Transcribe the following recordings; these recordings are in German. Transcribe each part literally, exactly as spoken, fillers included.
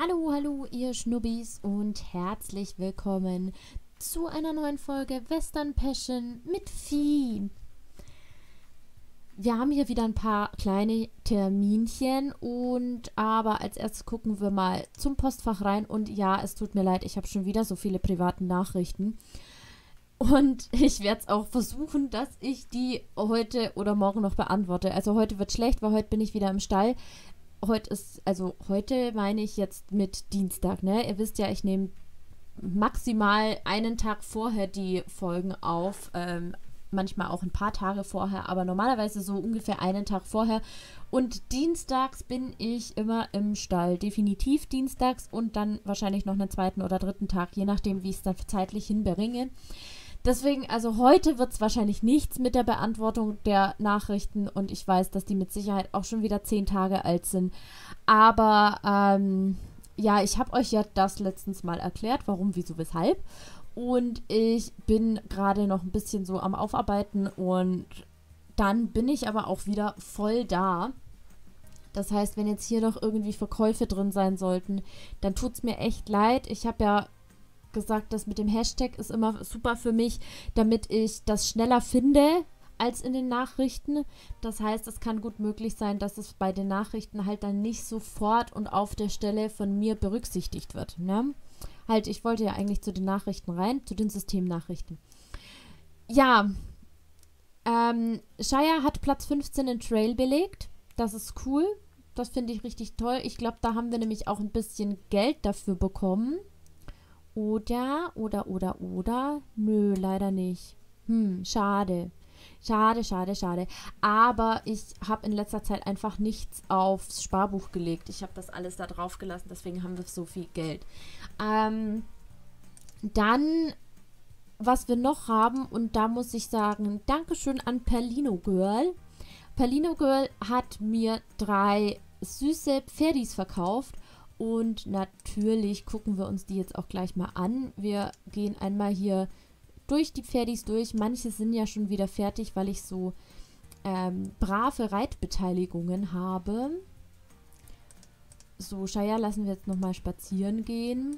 Hallo, hallo, ihr Schnubbis und herzlich willkommen zu einer neuen Folge Western Passion mit Vieh. Wir haben hier wieder ein paar kleine Terminchen und aber als erstes gucken wir mal zum Postfach rein und ja, es tut mir leid, ich habe schon wieder so viele private Nachrichten und ich werde es auch versuchen, dass ich die heute oder morgen noch beantworte. Also heute wird schlecht, weil heute bin ich wieder im Stall. Heute ist, also heute meine ich jetzt mit Dienstag, ne? Ihr wisst ja, ich nehme maximal einen Tag vorher die Folgen auf, ähm, manchmal auch ein paar Tage vorher, aber normalerweise so ungefähr einen Tag vorher. Und dienstags bin ich immer im Stall, definitiv dienstags und dann wahrscheinlich noch einen zweiten oder dritten Tag, je nachdem, wie ich es dann zeitlich hinbringe. Deswegen, also heute wird es wahrscheinlich nichts mit der Beantwortung der Nachrichten und ich weiß, dass die mit Sicherheit auch schon wieder zehn Tage alt sind. Aber ähm, ja, ich habe euch ja das letztens mal erklärt, warum, wieso, weshalb. Und ich bin gerade noch ein bisschen so am Aufarbeiten und dann bin ich aber auch wieder voll da. Das heißt, wenn jetzt hier noch irgendwie Verkäufe drin sein sollten, dann tut es mir echt leid. Ich habe ja gesagt, das mit dem Hashtag ist immer super für mich, damit ich das schneller finde als in den Nachrichten. Das heißt, es kann gut möglich sein, dass es bei den Nachrichten halt dann nicht sofort und auf der Stelle von mir berücksichtigt wird. Ne? Halt, ich wollte ja eigentlich zu den Nachrichten rein, zu den Systemnachrichten. Ja, ähm, Shire hat Platz fünfzehn in Trail belegt. Das ist cool. Das finde ich richtig toll. Ich glaube, da haben wir nämlich auch ein bisschen Geld dafür bekommen. Oder, oder, oder, oder. Nö, leider nicht. Hm, schade. Schade, schade, schade. Aber ich habe in letzter Zeit einfach nichts aufs Sparbuch gelegt. Ich habe das alles da drauf gelassen, deswegen haben wir so viel Geld. Ähm, dann, was wir noch haben, und da muss ich sagen, Dankeschön an Perlino Girl. Perlino Girl hat mir drei süße Pferdis verkauft. Und natürlich gucken wir uns die jetzt auch gleich mal an. Wir gehen einmal hier durch die Pferdis durch. Manche sind ja schon wieder fertig, weil ich so ähm, brave Reitbeteiligungen habe. So, Shire lassen wir jetzt nochmal spazieren gehen.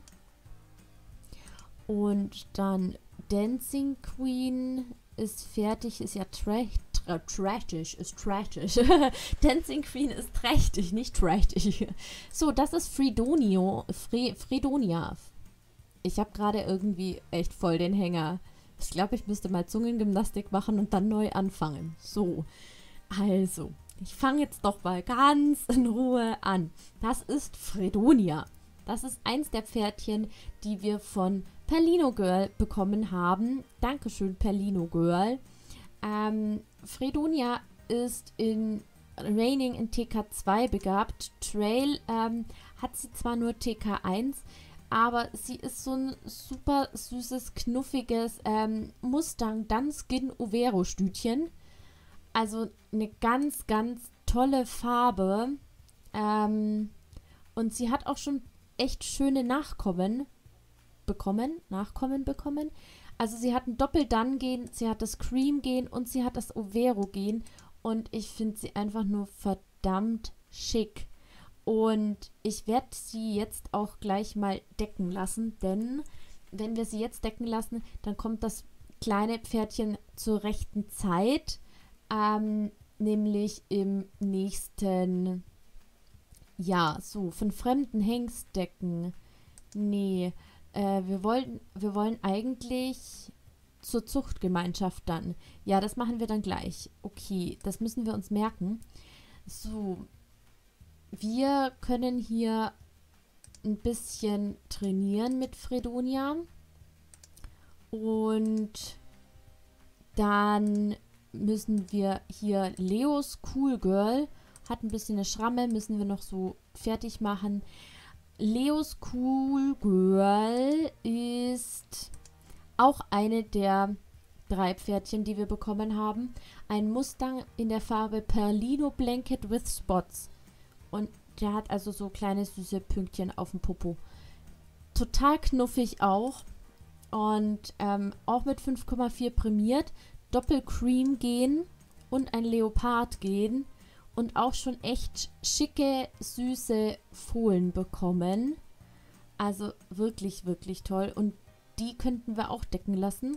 Und dann Dancing Queen ist fertig, ist ja tra tra trashig, ist trashig. Dancing Queen ist trächtig, nicht trashig. So, das ist Fredonio, Fre Fredonia. Ich habe gerade irgendwie echt voll den Hänger. Ich glaube, ich müsste mal Zungengymnastik machen und dann neu anfangen. So, also, ich fange jetzt doch mal ganz in Ruhe an. Das ist Fredonia. Das ist eins der Pferdchen, die wir von Perlino Girl bekommen haben. Dankeschön, Perlino Girl. Ähm, Fredonia ist in Reining in T K zwei begabt. Trail ähm, hat sie zwar nur T K eins, aber sie ist so ein super süßes, knuffiges ähm, Mustang Dunskin Overo Stütchen. Also eine ganz, ganz tolle Farbe. Ähm, und sie hat auch schon echt schöne Nachkommen bekommen, Nachkommen bekommen. Also sie hat ein Doppel-Dun-Gen, sie hat das Cream-Gen und sie hat das Overo-Gen und ich finde sie einfach nur verdammt schick. Und ich werde sie jetzt auch gleich mal decken lassen, denn wenn wir sie jetzt decken lassen, dann kommt das kleine Pferdchen zur rechten Zeit, ähm, nämlich im nächsten Jahr. So, von fremden Hengst decken. Nee, äh, wir wollen, wir wollen eigentlich zur Zuchtgemeinschaft dann. Ja, das machen wir dann gleich. Okay, das müssen wir uns merken. So, wir können hier ein bisschen trainieren mit Fredonia. Und dann müssen wir hier Leos Cool Girl, hat ein bisschen eine Schramme, müssen wir noch so fertig machen. Leos Cool Girl ist auch eine der drei Pferdchen, die wir bekommen haben. Ein Mustang in der Farbe Perlino Blanket with Spots. Und der hat also so kleine süße Pünktchen auf dem Popo. Total knuffig auch. Und ähm, auch mit fünf Komma vier prämiert. Doppel-Cream Gen und ein Leopard Gen. Und auch schon echt schicke, süße Fohlen bekommen. Also wirklich, wirklich toll. Und die könnten wir auch decken lassen.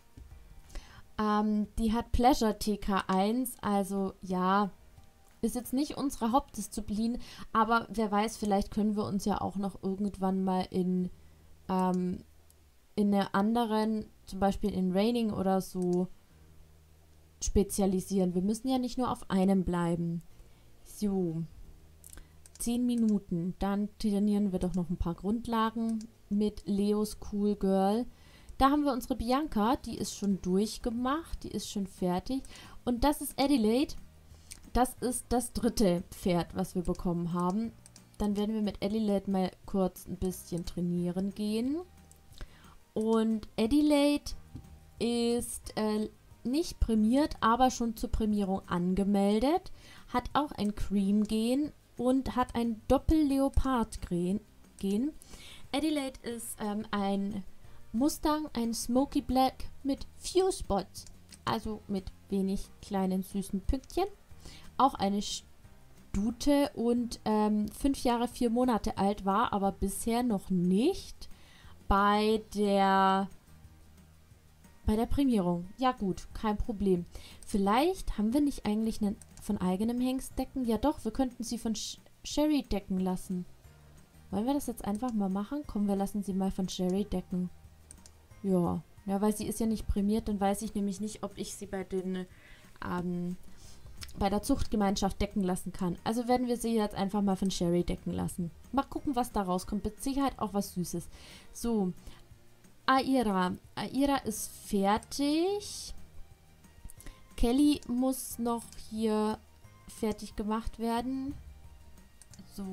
Ähm, die hat Pleasure T K eins, also ja, ist jetzt nicht unsere Hauptdisziplin, aber wer weiß, vielleicht können wir uns ja auch noch irgendwann mal in, ähm, in einer anderen, zum Beispiel in Raining oder so, spezialisieren. Wir müssen ja nicht nur auf einem bleiben. So, zehn Minuten. Dann trainieren wir doch noch ein paar Grundlagen mit Leos Cool Girl. Da haben wir unsere Bianca, die ist schon durchgemacht, die ist schon fertig. Und das ist Adelaide. Das ist das dritte Pferd, was wir bekommen haben. Dann werden wir mit Adelaide mal kurz ein bisschen trainieren gehen. Und Adelaide ist äh, nicht prämiert, aber schon zur Prämierung angemeldet. Hat auch ein Cream-Gen und hat ein Doppel-Leopard-Gen. Adelaide ist ähm, ein Mustang, ein Smoky Black mit Few Spots. Also mit wenig kleinen süßen Pünktchen. Auch eine Stute und ähm, fünf Jahre, vier Monate alt war, aber bisher noch nicht bei der bei der Prämierung. Ja gut, kein Problem. Vielleicht haben wir nicht eigentlich einen von eigenem Hengst decken? Ja doch, wir könnten sie von Sh Sherry decken lassen. Wollen wir das jetzt einfach mal machen? Komm, wir lassen sie mal von Sherry decken. Ja, ja, weil sie ist ja nicht prämiert, dann weiß ich nämlich nicht, ob ich sie bei den ähm, bei der Zuchtgemeinschaft decken lassen kann. Also werden wir sie jetzt einfach mal von Sherry decken lassen. Mal gucken, was da rauskommt. Mit Sicherheit auch was Süßes. So, Aira. Aira ist fertig. Kelly muss noch hier fertig gemacht werden. So.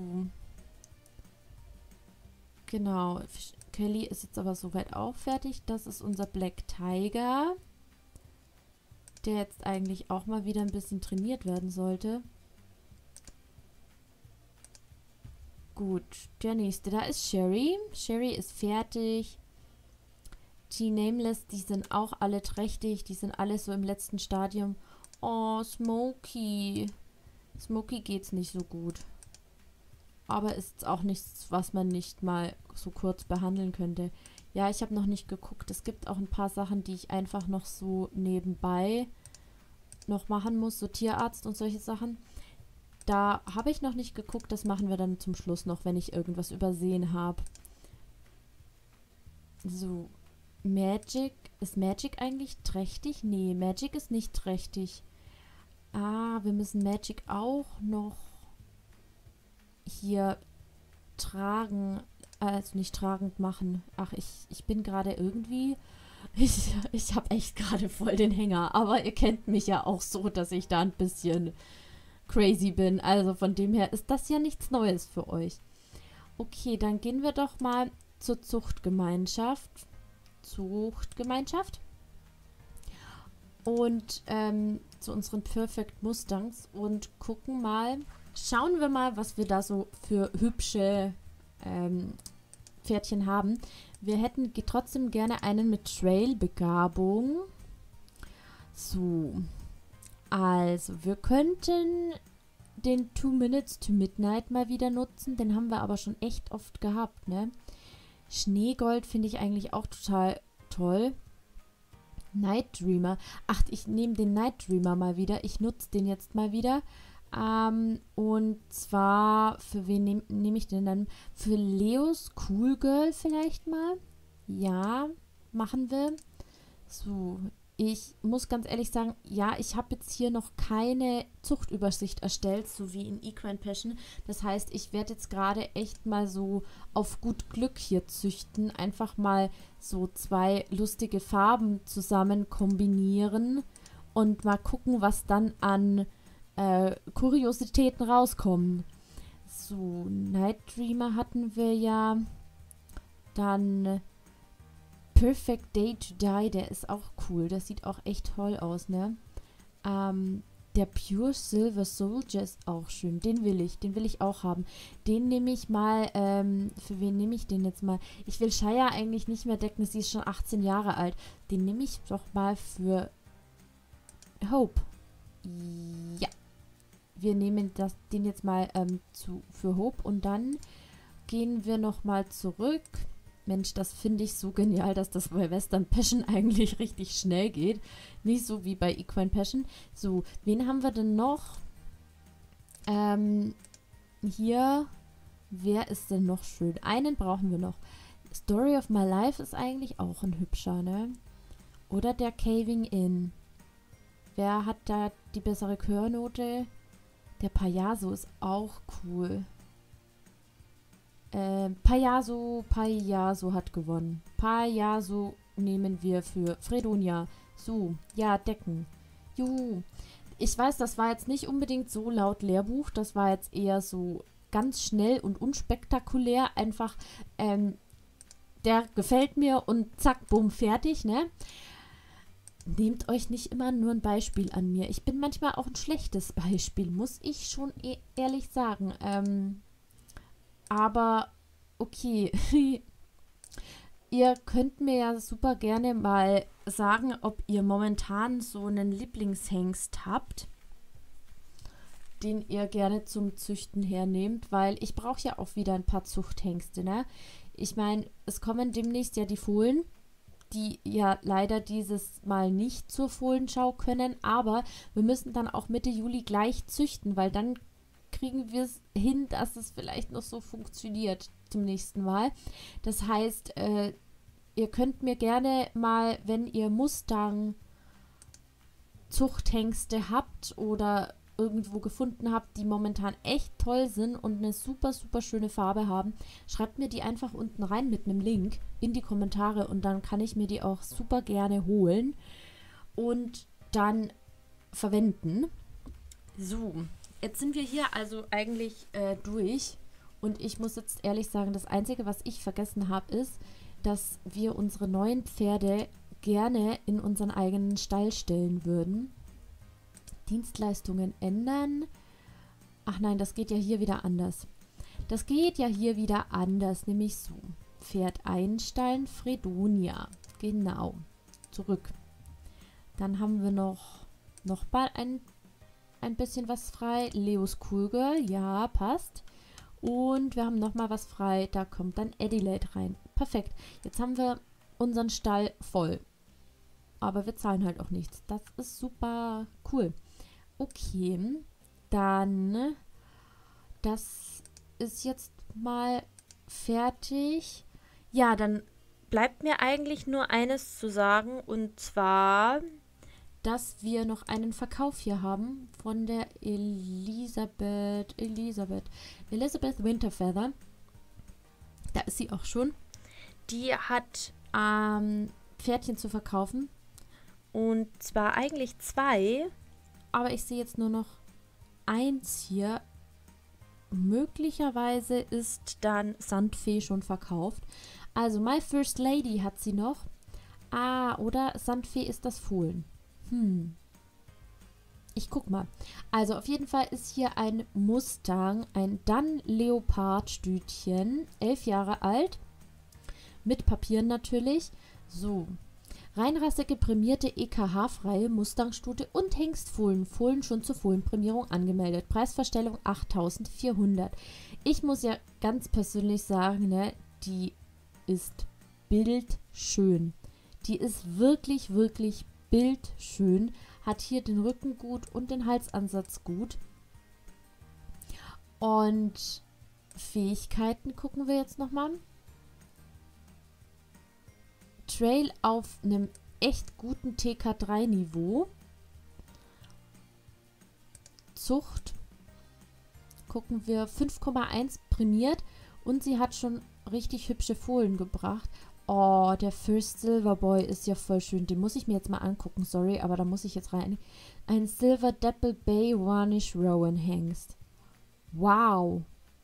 Genau. Kelly ist jetzt aber soweit auch fertig. Das ist unser Black Tiger, der jetzt eigentlich auch mal wieder ein bisschen trainiert werden sollte. Gut, der nächste, da ist Sherry. Sherry ist fertig. Die Nameless, die sind auch alle trächtig. Die sind alle so im letzten Stadium. Oh, Smokey. Smokey geht's nicht so gut. Aber ist auch nichts, was man nicht mal so kurz behandeln könnte. Ja, ich habe noch nicht geguckt. Es gibt auch ein paar Sachen, die ich einfach noch so nebenbei noch machen muss. So Tierarzt und solche Sachen. Da habe ich noch nicht geguckt. Das machen wir dann zum Schluss noch, wenn ich irgendwas übersehen habe. So, Magic. Ist Magic eigentlich trächtig? Nee, Magic ist nicht trächtig. Ah, wir müssen Magic auch noch hier tragen, also nicht tragend machen. Ach, ich, ich bin gerade irgendwie, ich, ich habe echt gerade voll den Hänger, aber ihr kennt mich ja auch so, dass ich da ein bisschen crazy bin. Also von dem her ist das ja nichts Neues für euch. Okay, dann gehen wir doch mal zur Zuchtgemeinschaft. Zuchtgemeinschaft. Und ähm, zu unseren Perfect Mustangs und gucken mal, schauen wir mal, was wir da so für hübsche ähm, Pferdchen haben. Wir hätten ge trotzdem gerne einen mit Trail-Begabung. So. Also, wir könnten den Two Minutes to Midnight mal wieder nutzen. Den haben wir aber schon echt oft gehabt, ne? Schneegold finde ich eigentlich auch total toll. Night Dreamer. Ach, ich nehme den Night Dreamer mal wieder. Ich nutze den jetzt mal wieder. Ähm, und zwar, für wen nehme nehm ich den dann? Für Leos Cool Girl vielleicht mal? Ja, machen wir. So, ich muss ganz ehrlich sagen, ja, ich habe jetzt hier noch keine Zuchtübersicht erstellt, so wie in Equine Passion. Das heißt, ich werde jetzt gerade echt mal so auf gut Glück hier züchten. Einfach mal so zwei lustige Farben zusammen kombinieren und mal gucken, was dann an Äh, Kuriositäten rauskommen. So, Night Dreamer hatten wir ja. Dann Perfect Day to Die, der ist auch cool. Das sieht auch echt toll aus, ne? Ähm, der Pure Silver Soldier ist auch schön. Den will ich, den will ich auch haben. Den nehme ich mal, ähm, für wen nehme ich den jetzt mal? Ich will Shia eigentlich nicht mehr decken, sie ist schon achtzehn Jahre alt. Den nehme ich doch mal für Hope. Ja. Wir nehmen das, den jetzt mal ähm, zu, für Hope und dann gehen wir nochmal zurück. Mensch, das finde ich so genial, dass das bei Western Passion eigentlich richtig schnell geht. Nicht so wie bei Equine Passion. So, wen haben wir denn noch? Ähm, hier, wer ist denn noch schön? Einen brauchen wir noch. Story of My Life ist eigentlich auch ein hübscher, ne? Oder der Caving In. Wer hat da die bessere Chörnote? Der Payaso ist auch cool. Ähm, Payaso, Payaso hat gewonnen. Payaso nehmen wir für Fredonia. So, ja, Decken. Juhu. Ich weiß, das war jetzt nicht unbedingt so laut Lehrbuch. Das war jetzt eher so ganz schnell und unspektakulär. Einfach, ähm, der gefällt mir und zack, bumm, fertig, ne? Nehmt euch nicht immer nur ein Beispiel an mir. Ich bin manchmal auch ein schlechtes Beispiel, muss ich schon e ehrlich sagen. Ähm, aber okay, ihr könnt mir ja super gerne mal sagen, ob ihr momentan so einen Lieblingshengst habt, den ihr gerne zum Züchten hernehmt, weil ich brauche ja auch wieder ein paar Zuchthengste, ne? Ich meine, es kommen demnächst ja die Fohlen, die ja leider dieses Mal nicht zur Fohlenschau können, aber wir müssen dann auch Mitte Juli gleich züchten, weil dann kriegen wir es hin, dass es vielleicht noch so funktioniert zum nächsten Mal. Das heißt, äh, ihr könnt mir gerne mal, wenn ihr Mustang Zuchthengste habt oder irgendwo gefunden habt, die momentan echt toll sind und eine super, super schöne Farbe haben, schreibt mir die einfach unten rein mit einem Link in die Kommentare und dann kann ich mir die auch super gerne holen und dann verwenden. So, jetzt sind wir hier also eigentlich äh, durch und ich muss jetzt ehrlich sagen, das Einzige, was ich vergessen habe, ist, dass wir unsere neuen Pferde gerne in unseren eigenen Stall stellen würden. Dienstleistungen ändern. Ach nein, das geht ja hier wieder anders. Das geht ja hier wieder anders, nämlich so. Pferd einstallen, Fredonia. Genau. Zurück. Dann haben wir noch, noch mal ein, ein bisschen was frei. Leos Cool Girl, ja, passt. Und wir haben noch mal was frei. Da kommt dann Adelaide rein. Perfekt. Jetzt haben wir unseren Stall voll. Aber wir zahlen halt auch nichts. Das ist super cool. Okay, dann, das ist jetzt mal fertig. Ja, dann bleibt mir eigentlich nur eines zu sagen, und zwar, dass wir noch einen Verkauf hier haben von der Elisabeth, Elisabeth, Elizabeth Winterfeather. Da ist sie auch schon. Die hat ähm, Pferdchen zu verkaufen. Und zwar eigentlich zwei. Aber ich sehe jetzt nur noch eins hier. Möglicherweise ist dann Sandfee schon verkauft. Also My First Lady hat sie noch. Ah, oder Sandfee ist das Fohlen. Hm. Ich guck mal. Also auf jeden Fall ist hier ein Mustang, ein Dun Leopard Stütchen. Elf Jahre alt. Mit Papieren natürlich. So. Reinrassige prämierte E K H-freie Mustang-Stute und Hengstfohlen. Fohlen schon zur Fohlenprämierung angemeldet. Preisverstellung achttausendvierhundert. Ich muss ja ganz persönlich sagen, ne, die ist bildschön. Die ist wirklich, wirklich bildschön. Hat hier den Rücken gut und den Halsansatz gut. Und Fähigkeiten gucken wir jetzt nochmal. Trail auf einem echt guten T K drei Niveau. Zucht. Gucken wir, fünf Komma eins prämiert und sie hat schon richtig hübsche Fohlen gebracht. Oh, der First Silver Boy ist ja voll schön. Den muss ich mir jetzt mal angucken, sorry, aber da muss ich jetzt rein. Ein Silver Dapple Bay Warnish Rowan Hengst. Wow.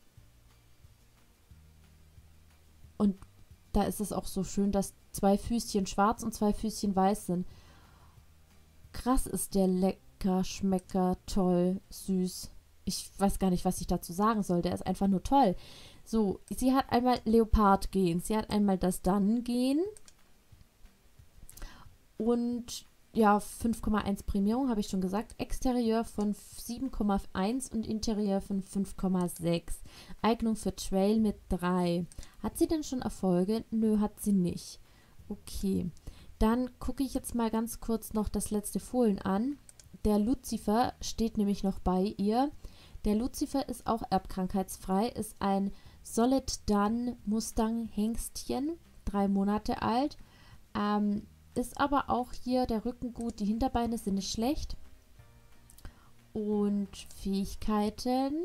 Und da ist es auch so schön, dass zwei Füßchen schwarz und zwei Füßchen weiß sind. Krass ist der lecker, schmecker, toll, süß. Ich weiß gar nicht, was ich dazu sagen soll. Der ist einfach nur toll. So, sie hat einmal Leopard gehen. Sie hat einmal das Dun gehen. Und ja, fünf Komma eins Prämierung, habe ich schon gesagt. Exterieur von sieben Komma eins und Interieur von fünf Komma sechs. Eignung für Trail mit drei. Hat sie denn schon Erfolge? Nö, hat sie nicht. Okay. Dann gucke ich jetzt mal ganz kurz noch das letzte Fohlen an. Der Lucifer steht nämlich noch bei ihr. Der Lucifer ist auch erbkrankheitsfrei, ist ein Solid Dun Mustang Hengstchen, drei Monate alt. Ähm, ist aber auch hier der Rücken gut, die Hinterbeine sind nicht schlecht. Und Fähigkeiten: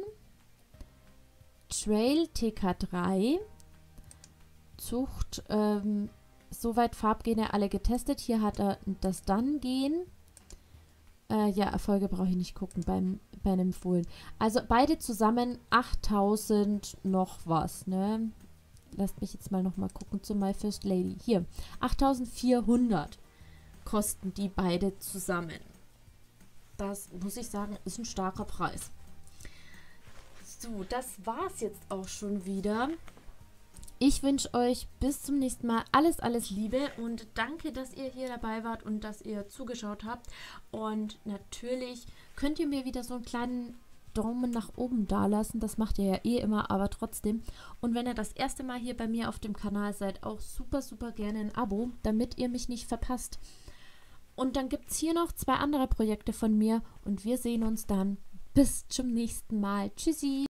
Trail T K drei, Zucht, ähm, soweit Farbgene alle getestet. Hier hat er das Dun-Gen. Äh, ja, Erfolge brauche ich nicht gucken beim, bei einem Fohlen. Also beide zusammen achttausend noch was, ne? Lasst mich jetzt mal noch mal gucken zu My First Lady. Hier, achttausendvierhundert kosten die beide zusammen. Das, muss ich sagen, ist ein starker Preis. So, das war's jetzt auch schon wieder. Ich wünsche euch bis zum nächsten Mal alles, alles Liebe und danke, dass ihr hier dabei wart und dass ihr zugeschaut habt. Und natürlich könnt ihr mir wieder so einen kleinen Daumen nach oben dalassen. Das macht ihr ja eh immer, aber trotzdem. Und wenn ihr das erste Mal hier bei mir auf dem Kanal seid, auch super, super gerne ein Abo, damit ihr mich nicht verpasst. Und dann gibt es hier noch zwei andere Projekte von mir und wir sehen uns dann. Bis zum nächsten Mal. Tschüssi!